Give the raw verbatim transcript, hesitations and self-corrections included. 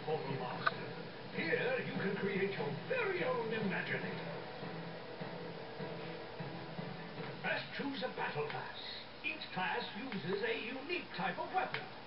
Portal Master. Here you can create your very own Imaginator. First, choose a battle class. Each class uses a unique type of weapon.